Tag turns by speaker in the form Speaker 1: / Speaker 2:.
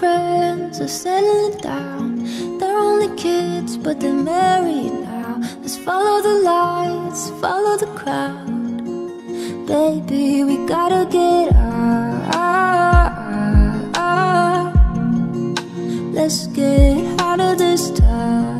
Speaker 1: friends are settling down. They're only kids, but they're married now. Let's follow the lights, follow the crowd. Baby, we gotta get out. Let's get out of this town.